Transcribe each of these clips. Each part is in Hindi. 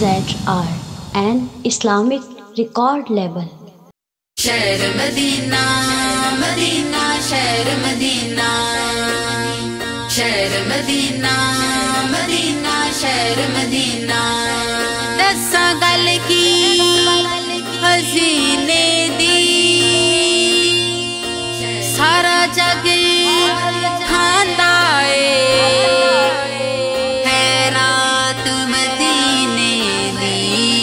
ZR, an Islamic record label. शहर मदीना मदीना शहर मदीना, शहर मदीना मदीना शहर मदीना। दसा गल की हसीने दी, सारा जग खांदा है रात मदीने दी।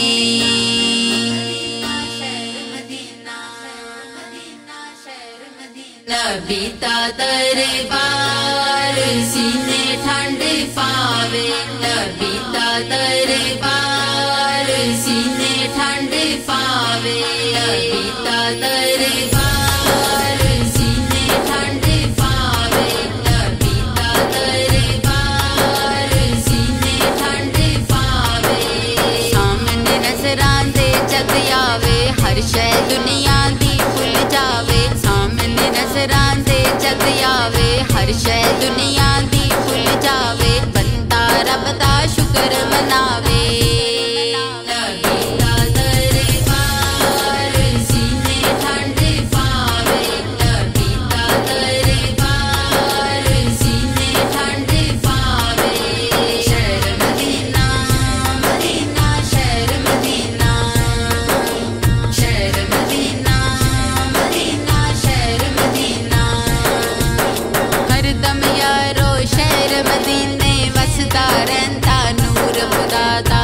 नबी दा दरबार सीने ठंड पावे, नबी दा दरबार सीने ठंड पावे, नबी दा दरबार सीने ठंड पावे, नबी दा दरबार सीने ठंड पावे। सामने नजरां दे जग आवे, हर शै दुनिया दी भुल जावे। सामने नजरां दे जग आवे, हर शै दुनिया दी भुल जावे। बंदा रब दा शुक्र मनावे। नबी दा दरबार सीने ठंड पावे, नबी दा दरबार सीने ठंड पावे। शहर मदीना मदीना शहर मदीना, शहर मदीना मदीना शहर मदीना। हरदम यारो शहर मदीने वसदा रहंदा नूर खुदा दा।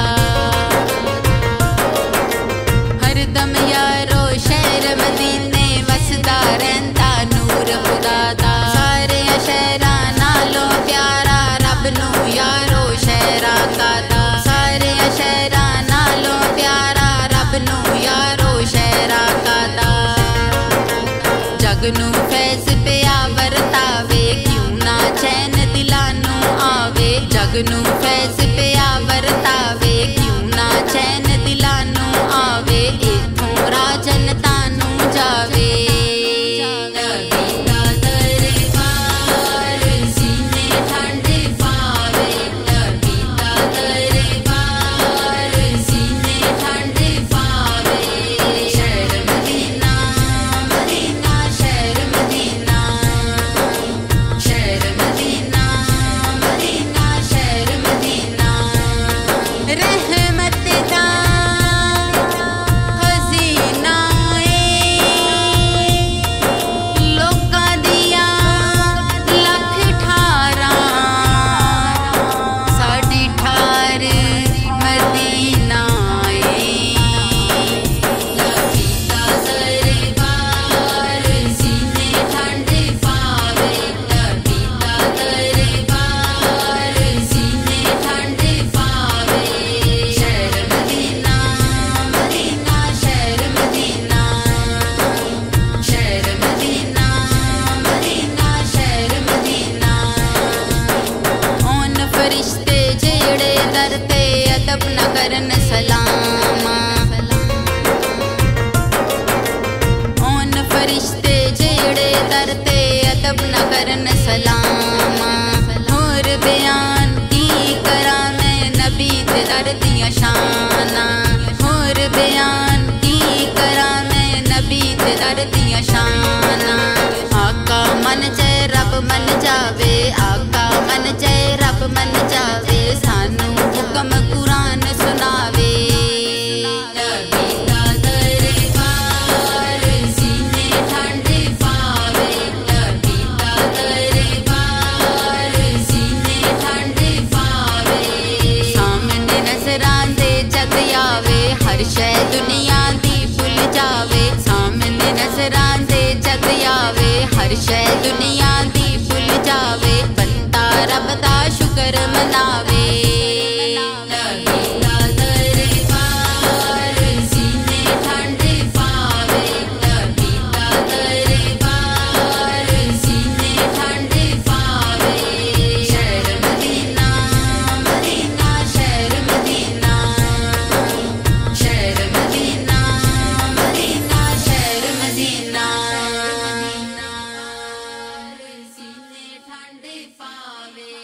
हरदम यारो शहर मदीने वसदा रहंदा नूर खुदा दा। सारे शहरां नालों प्यारा रब नू यारो शहर आका दा। सारे शहरां नालों प्यारा रब नू यारो शहर आका दा। जग नू फैज पिया वरतावे, क्यों ना चैन दिलां नू आवे। जग नू फैज पिया वरतावे, क्यों ना चैन दिलां नू आवे। इथों राजन तानू जावे। नबी दा दरबार सीने ठंड पावे, नबी दा दरबार सीने ठंड पावे। शहर मदीना मदीना शहर मदीना, शहर मदीना मदीना शहर मदीना। रहमत दा खजीना लोकां दियां लख ठारां, साडी ठार मदीना नबी दा दरबार सीने ठंड पावे, नबी दा दरबार सीने ठंड पावे। शहर मदीना मदीना शहर मदीना, शहर मदीना मदीना शहर मदीना। होन फरिश्ते जेड़े दर ते अदब न करन सलामा, होन फरिश्ते जेड़े दर ते अदब न करन सलामा। होर बयान की करा मैं नबी दे दर दियां शाना, होर बयान की करा मैं नबी दे दर दियां शाना। आका मन जाए रब मन जावे, आका मन जाए रब मन जावे। सानू हुक्म कुरान सुनावे। नबी दा दरबार सीने ठंड पावे, नबी दा दरबार सीने ठंड पावे। सामने नजरां दे जग आवे, हर शै दुनिया दी भुल जावे। सामने नजरां दे जग आवे, हर शै दुनिया दी भुल जावे। बंदा रब दा शुक्र मनावे। नबी दा दरबार सीने ठंड पावे, नबी दा दरबार सीने ठंड पावे। शहर मदीना मदीना शहर मदीना, शहर मदीना मदीना शहर मदीना। सीने ठंड पावे।